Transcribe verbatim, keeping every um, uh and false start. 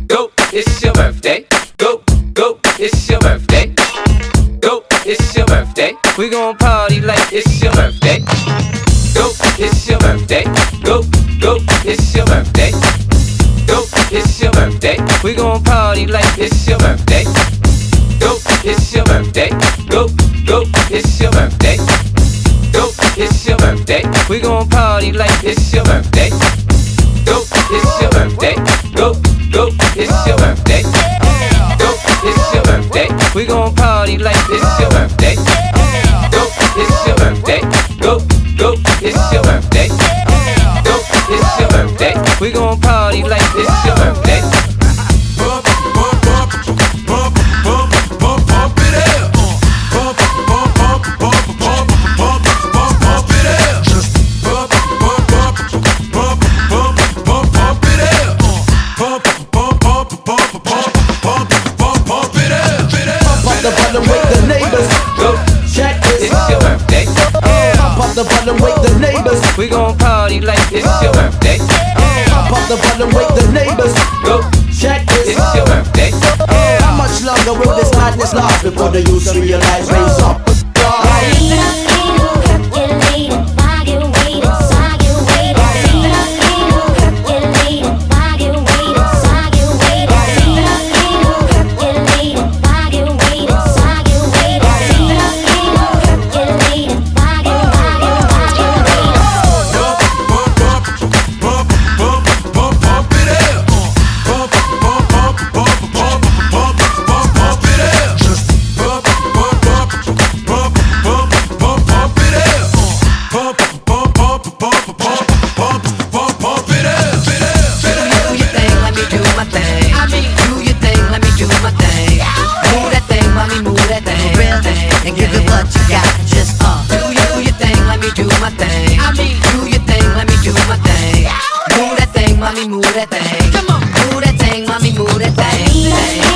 Go, it's your birthday. Go, go, it's your birthday. Go, it's your birthday. We gon' party like it's your birthday. Go, it's your birthday. Go, go, it's your birthday. Go, it's your birthday. We gon' party like it's your birthday. Go, it's your birthday. Go, go, it's your birthday. Go, it's your birthday. We gon' party like it's your birthday. Go, it's your birthday. Go, go, it's your birthday. Go, it's your birthday. We gon' party like it's your birthday. Go, it's your birthday. Go, go, it's your birthday. Go, it's your birthday. We gon' party like it's your birthday. Bump, bump, bump, bump, bump, bump, bump it up. Bump, bump, bump, bump, bump, bump, bump, bump it up. Just bump, bump, bump, bump, bump, bump, bump it up. Bump, bump, bump, bump, bump, bump, bump, bump it up. Pump up the bottom, wake the neighbors. Go, Check this. it's your birthday. Pump up the bottom, wake the neighbors. We gon' party like it's your birthday. Pump up the bottom, wake the neighbors. Go, Check this. it's your birthday. How much longer will this madness last before the youth realize raise up? And give it what you got, just uh Do you, do your thing, let me do my thing. I mean, do your thing, let me do my thing. Move that thing, mommy, move that thing. Come on, move that thing, mommy, move that thing.